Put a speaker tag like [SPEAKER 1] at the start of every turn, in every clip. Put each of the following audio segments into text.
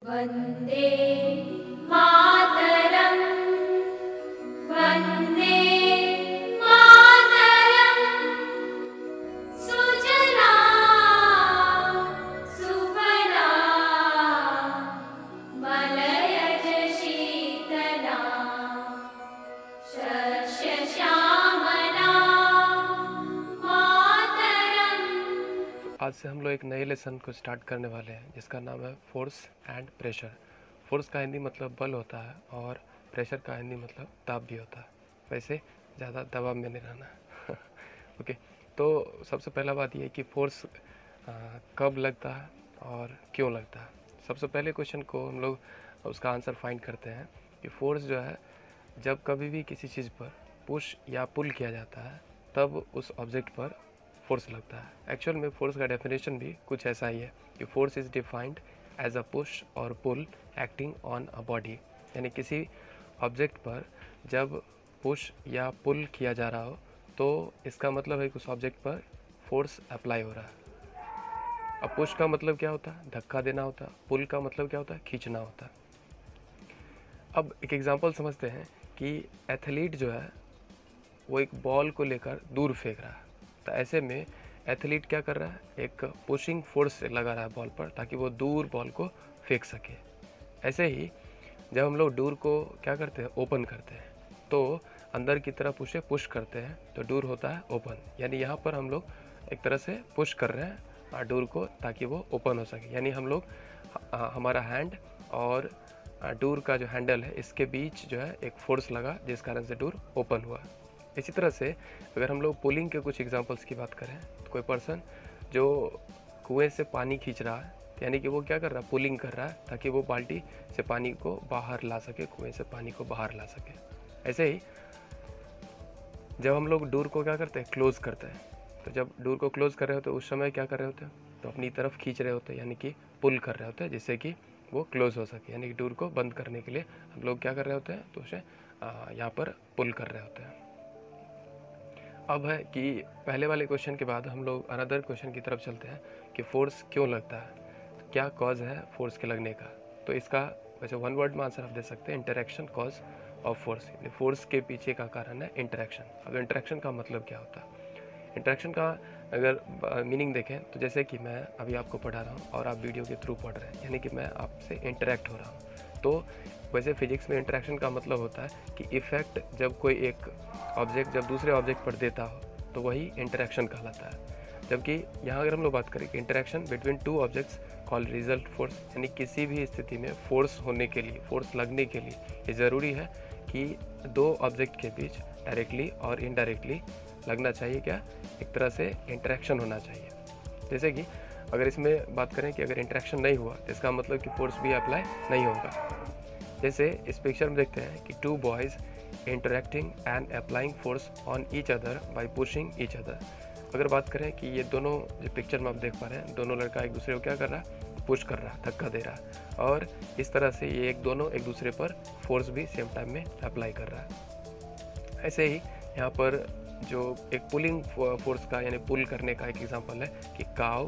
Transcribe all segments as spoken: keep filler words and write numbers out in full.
[SPEAKER 1] वन्दे मातरं वन्दे मातरं सुजला सुफला मलयज शीतला शस्यश्यामला मातरम्।
[SPEAKER 2] आज से हम लोग एक नए लेसन को स्टार्ट करने वाले हैं जिसका नाम है फोर्स एंड प्रेशर। फोर्स का हिंदी मतलब बल होता है और प्रेशर का हिंदी मतलब दाब भी होता है। वैसे ज़्यादा दबाव में नहीं रहना। ओके, तो सबसे पहला बात यह है कि फोर्स कब लगता है और क्यों लगता है। सबसे पहले क्वेश्चन को हम लोग उसका आंसर फाइंड करते हैं कि फोर्स जो है जब कभी भी किसी चीज़ पर पुश या पुल किया जाता है तब उस ऑब्जेक्ट पर फोर्स लगता है। एक्चुअल में फोर्स का डेफिनेशन भी कुछ ऐसा ही है कि force is defined as a push और pull acting on a body. यानी किसी ऑब्जेक्ट पर जब पुश या पुल किया जा रहा हो तो इसका मतलब है कि उस ऑब्जेक्ट पर फोर्स अप्लाई हो रहा है। अब पुश का मतलब क्या होता है? धक्का देना होता है। पुल का मतलब क्या होता है? खींचना होता है। अब एक एग्जांपल समझते हैं कि एथलीट जो है वो एक बॉल को लेकर दूर फेंक रहा है। तो ऐसे में एथलीट क्या कर रहा है? एक पुशिंग फोर्स लगा रहा है बॉल पर ताकि वो दूर बॉल को फेंक सके। ऐसे ही जब हम लोग डोर को क्या करते हैं? ओपन करते हैं, तो अंदर की तरफ उसे पुश करते हैं तो डोर होता है ओपन। यानी यहाँ पर हम लोग एक तरह से पुश कर रहे हैं डोर को ताकि वो ओपन हो सके। यानी हम लोग हमारा हैंड और डोर का जो हैंडल है इसके बीच जो है एक फोर्स लगा जिस कारण से डोर ओपन हुआ। इसी तरह से अगर हम लोग पुलिंग के कुछ एग्जांपल्स की बात करें तो कोई पर्सन जो कुएं से पानी खींच रहा है यानी कि वो क्या कर रहा है? पुलिंग कर रहा है ताकि वो बाल्टी से पानी को बाहर ला सके, कुएं से पानी को बाहर ला सके। ऐसे ही जब हम लोग डोर को क्या करते हैं? क्लोज करते हैं। तो जब डोर को क्लोज कर रहे होते हैं उस समय क्या कर रहे होते हैं? तो अपनी तरफ खींच रहे होते हैं यानी कि पुल कर रहे होते हैं जिससे कि वो क्लोज हो सके। यानी कि डोर को बंद करने के लिए हम लोग क्या कर रहे होते हैं? तो उसे यहाँ पर पुल कर रहे होते हैं। अब है कि पहले वाले क्वेश्चन के बाद हम लोग अनदर क्वेश्चन की तरफ चलते हैं कि फोर्स क्यों लगता है, तो क्या कॉज है फोर्स के लगने का। तो इसका वैसे वन वर्ड में आंसर आप दे सकते हैं, इंटरेक्शन कॉज ऑफ फोर्स। यानी फोर्स के पीछे का कारण है इंटरेक्शन। अब इंटरेक्शन का मतलब क्या होता है? इंटरेक्शन का अगर मीनिंग देखें तो जैसे कि मैं अभी आपको पढ़ा रहा हूँ और आप वीडियो के थ्रू पढ़ रहे हैं यानी कि मैं आपसे इंटरेक्ट हो रहा हूँ। तो वैसे फिजिक्स में इंटरेक्शन का मतलब होता है कि इफ़ेक्ट जब कोई एक ऑब्जेक्ट जब दूसरे ऑब्जेक्ट पर देता हो तो वही इंटरेक्शन कहलाता है। जबकि यहाँ अगर हम लोग बात करें कि interaction between two objects called result force, यानी किसी भी स्थिति में फोर्स होने के लिए, फोर्स लगने के लिए ये ज़रूरी है कि दो ऑब्जेक्ट के बीच डायरेक्टली और इनडायरेक्टली लगना चाहिए। क्या? एक तरह से इंटरेक्शन होना चाहिए। जैसे कि अगर इसमें बात करें कि अगर इंटरेक्शन नहीं हुआ तो इसका मतलब कि फोर्स भी अप्लाई नहीं होगा। जैसे इस पिक्चर में देखते हैं कि two boys interacting and applying force on each other by pushing each other. अगर बात करें कि ये दोनों जो पिक्चर में आप देख पा रहे हैं, दोनों लड़का एक दूसरे को क्या कर रहा है? पुश कर रहा है, धक्का दे रहा है और इस तरह से ये एक दोनों एक दूसरे पर फोर्स भी सेम टाइम में अप्लाई कर रहा है। ऐसे ही यहाँ पर जो एक पुलिंग फोर्स का यानी पुल करने का एक एग्जाम्पल है कि काव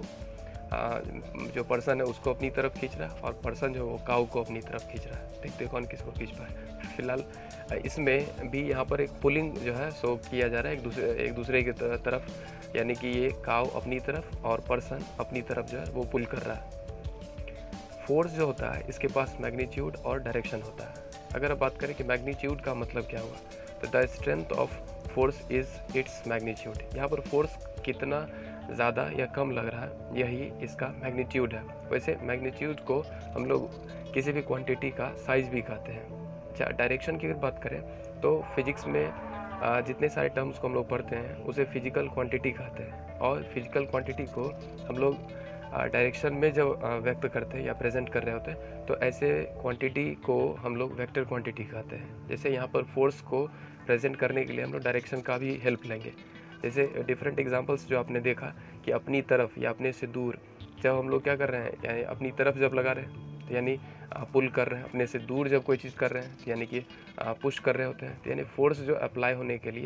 [SPEAKER 2] जो पर्सन है उसको अपनी तरफ खींच रहा है और पर्सन जो वो काऊ को अपनी तरफ खींच रहा है। देखते कौन किसको खींच पाए। फिलहाल इसमें भी यहाँ पर एक पुलिंग जो है सो किया जा रहा है एक दूसरे एक दूसरे की तरफ, यानी कि ये काऊ अपनी तरफ और पर्सन अपनी तरफ जो है वो पुल कर रहा है। फोर्स जो होता है इसके पास मैग्नीट्यूड और डायरेक्शन होता है। अगर आप बात करें कि मैग्नीट्यूड का मतलब क्या हुआ, तो the strength of force is its magnitude. यहाँ पर फोर्स कितना ज़्यादा या कम लग रहा है यही इसका मैग्नीट्यूड है। वैसे मैग्नीट्यूड को हम लोग किसी भी क्वांटिटी का साइज़ भी कहते हैं। अच्छा, डायरेक्शन की अगर बात करें तो फिजिक्स में जितने सारे टर्म्स को हम लोग पढ़ते हैं उसे फिजिकल क्वांटिटी कहते हैं और फिजिकल क्वांटिटी को हम लोग डायरेक्शन में जब व्यक्त करते हैं या प्रेजेंट कर रहे होते हैं तो ऐसे क्वांटिटी को हम लोग वेक्टर क्वांटिटी कहते हैं। जैसे यहाँ पर फोर्स को प्रेजेंट करने के लिए हम लोग डायरेक्शन का भी हेल्प लेंगे। जैसे डिफरेंट एग्जांपल्स जो आपने देखा कि अपनी तरफ या अपने से दूर जब हम लोग क्या कर रहे हैं, यानी अपनी तरफ जब लगा रहे हैं तो यानी पुल कर रहे हैं, अपने से दूर जब कोई चीज़ कर रहे हैं तो यानी कि पुश कर रहे होते हैं। तो यानी फोर्स जो अप्लाई होने के लिए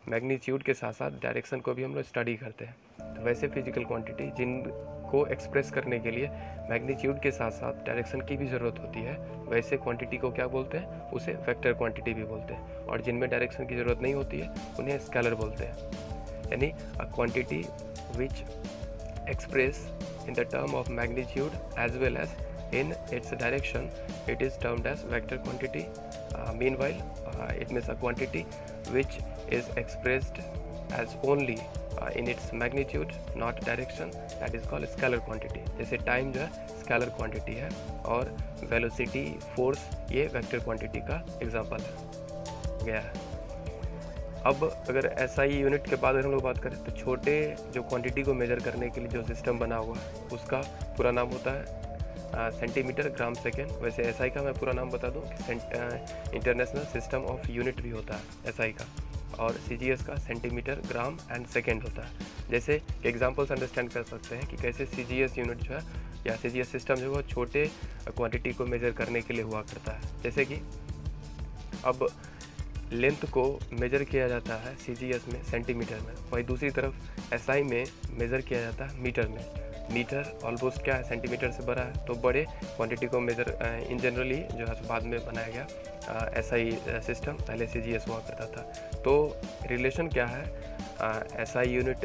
[SPEAKER 2] मैग्नीट्यूड के साथ साथ डायरेक्शन को भी हम लोग स्टडी करते हैं। तो वैसे फिजिकल क्वांटिटी जिनको एक्सप्रेस करने के लिए मैग्नीट्यूड के साथ साथ डायरेक्शन की भी ज़रूरत होती है, वैसे क्वांटिटी को क्या बोलते हैं, उसे वेक्टर क्वांटिटी भी बोलते हैं। और जिनमें डायरेक्शन की ज़रूरत नहीं होती है उन्हें स्केलर बोलते हैं। यानी a quantity which express in the term of magnitude as well as in its direction, it is termed as vector quantity. Uh, meanwhile, uh, it means a quantity which is expressed as only uh, in its magnitude, not direction, that is called scalar quantity. जैसे time जो है scalar quantity है और velocity, force ये vector quantity का example है गया है। अब अगर एस आई यूनिट के बाद अगर हम लोग बात करें तो छोटे जो क्वांटिटी को मेजर करने के लिए जो सिस्टम बना हुआ है उसका पूरा नाम होता है सेंटीमीटर ग्राम सेकेंड। वैसे एस आई का मैं पूरा नाम बता दूं कि इंटरनेशनल सिस्टम ऑफ यूनिट भी होता है एस आई का, और सी जी एस का सेंटीमीटर ग्राम एंड सेकेंड होता है। जैसे एग्जांपल्स अंडरस्टैंड कर सकते हैं कि कैसे सी जी एस यूनिट जो है या सी जी एस सिस्टम जो है छोटे क्वान्टिटी को मेजर करने के लिए हुआ करता है। जैसे कि अब लेंथ को मेजर किया जाता है सी जी एस में सेंटीमीटर में, वहीं दूसरी तरफ एस आई में मेज़र किया जाता है मीटर में। मीटर ऑलमोस्ट क्या है, सेंटीमीटर से बड़ा है, तो बड़े क्वांटिटी को मेजर इन जनरली जो है बाद में बनाया गया एस आई सिस्टम, पहले सी जी एस हुआ करता था। तो रिलेशन क्या है एस आई यूनिट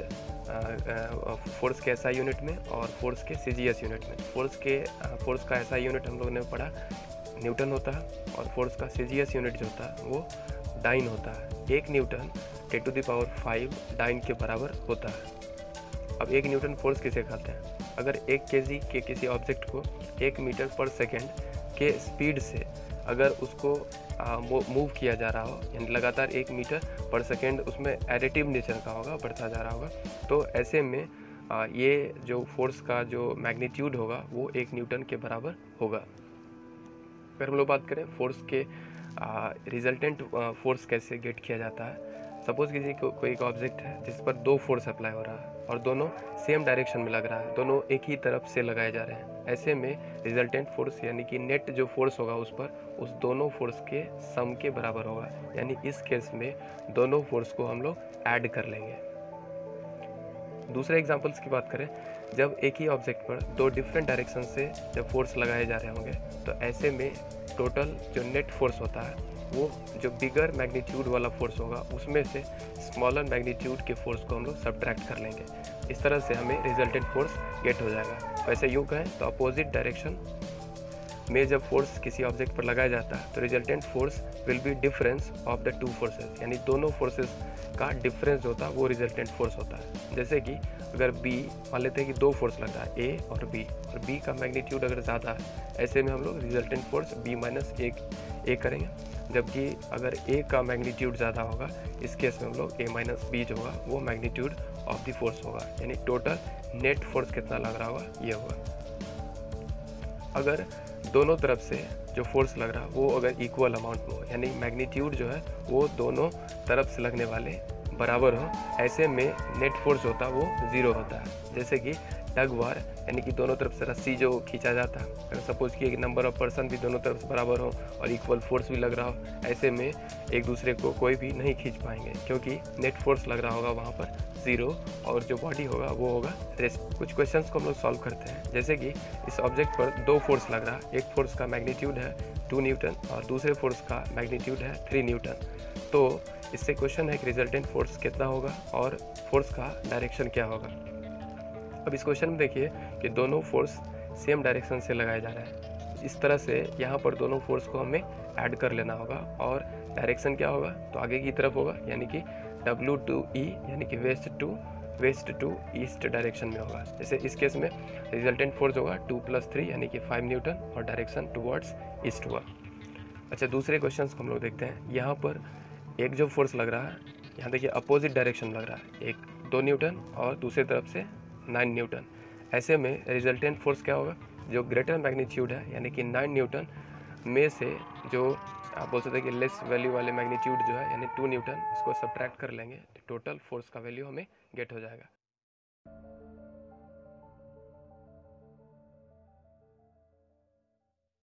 [SPEAKER 2] फोर्स के एस आई यूनिट में और फोर्स के सी जी एस यूनिट में। फोर्स के फोर्स का एस आई यूनिट हम लोगों ने पढ़ा न्यूटन होता है, और फोर्स का सी जी एस यूनिट जो होता है वो डाइन होता है। एक newton ten to the power five dyne के बराबर होता है। अब एक न्यूटन फोर्स किसे कहते हैं, अगर एक केजी के किसी ऑब्जेक्ट को एक मीटर पर सेकेंड के स्पीड से अगर उसको मूव किया जा रहा हो, यानी लगातार एक मीटर पर सेकेंड उसमें एडिटिव नेचर का होगा, बढ़ता जा रहा होगा, तो ऐसे में आ, ये जो फोर्स का जो मैग्नीट्यूड होगा वो एक न्यूटन के बराबर होगा। अगर हम लोग बात करें फोर्स के रिजल्टेंट फोर्स कैसे गेट किया जाता है, सपोज किसी को कोई एक ऑब्जेक्ट है जिस पर दो फोर्स अप्लाई हो रहा है और दोनों सेम डायरेक्शन में लग रहा है, दोनों एक ही तरफ से लगाए जा रहे हैं। ऐसे में रिजल्टेंट फोर्स यानी कि नेट जो फोर्स होगा उस पर उस दोनों फोर्स के सम के बराबर होगा। यानी इस केस में दोनों फोर्स को हम लोग ऐड कर लेंगे। दूसरे एग्जांपल्स की बात करें, जब एक ही ऑब्जेक्ट पर दो डिफरेंट डायरेक्शन से जब फोर्स लगाए जा रहे होंगे तो ऐसे में टोटल जो नेट फोर्स होता है वो जो बिगर मैग्नीट्यूड वाला फोर्स होगा उसमें से स्मॉलर मैग्नीट्यूड के फोर्स को हम लोग सब्ट्रैक्ट कर लेंगे। इस तरह से हमें रिजल्टेंट फोर्स गेट हो जाएगा। वैसे यूँ कहें तो अपोजिट डायरेक्शन में जब फोर्स किसी ऑब्जेक्ट पर लगाया जाता है तो resultant force will be difference of the two forces, यानी दोनों फोर्सेस का डिफरेंस होता है वो रिजल्टेंट फोर्स होता है। जैसे कि अगर बी मान लेते हैं कि दो फोर्स लग रहा है ए और बी, और बी का मैग्नीट्यूड अगर ज़्यादा है, ऐसे में हम लोग रिजल्टेंट फोर्स बी माइनस एक ए करेंगे। जबकि अगर ए का मैग्नीट्यूड ज़्यादा होगा, इस केस में हम लोग ए माइनस बी जो होगा वो मैग्नीट्यूड ऑफ द फोर्स होगा, यानी टोटल नेट फोर्स कितना लग रहा होगा ये होगा। अगर दोनों तरफ से जो फोर्स लग रहा है वो अगर इक्वल अमाउंट में हो, यानी मैग्नीट्यूड जो है वो दोनों तरफ से लगने वाले बराबर हो, ऐसे में नेट फोर्स होता है वो ज़ीरो होता है। जैसे कि टग वार, यानी कि दोनों तरफ से रस्सी जो खींचा जाता है, अगर सपोज कि एक नंबर ऑफ पर्सन भी दोनों तरफ से बराबर हो और इक्वल फोर्स भी लग रहा हो, ऐसे में एक दूसरे को कोई भी नहीं खींच पाएंगे क्योंकि नेट फोर्स लग रहा होगा वहाँ पर ज़ीरो, और जो बॉडी होगा वो होगा रेस्ट। कुछ क्वेश्चंस को हम लोग सॉल्व करते हैं। जैसे कि इस ऑब्जेक्ट पर दो फोर्स लग रहा है, एक फोर्स का मैग्नीट्यूड है टू न्यूटन और दूसरे फोर्स का मैग्नीट्यूड है थ्री न्यूटन। तो इससे क्वेश्चन है कि रिजल्टेंट फोर्स कितना होगा और फोर्स का डायरेक्शन क्या होगा। अब इस क्वेश्चन में देखिए कि दोनों फोर्स सेम डायरेक्शन से लगाए जा रहे हैं। इस तरह से यहाँ पर दोनों फोर्स को हमें ऐड कर लेना होगा और डायरेक्शन क्या होगा तो आगे की तरफ होगा, यानी कि डब्ल्यू टू ई, यानी कि west to west to east direction में होगा। जैसे इस केस में रिजल्टेंट फोर्स होगा टू प्लस थ्री यानी कि फाइव न्यूटन और डायरेक्शन टुवर्ड्स ईस्ट हुआ। अच्छा, दूसरे क्वेश्चन को हम लोग देखते हैं। यहाँ पर एक जो फोर्स लग रहा है, यहाँ देखिए अपोजिट डायरेक्शन लग रहा है, एक दो न्यूटन और दूसरी तरफ से नाइन न्यूटन। ऐसे में रिजल्टेंट फोर्स क्या होगा, जो ग्रेटर मैग्नीट्यूड है यानी कि नाइन न्यूटन में से जो आप बोल सकते हैं कि लेस वैल्यू वाले मैग्नीट्यूड जो है यानी टू न्यूटन, इसको सब्ट्रैक्ट कर लेंगे तो टोटल फोर्स का वैल्यू हमें गेट हो जाएगा।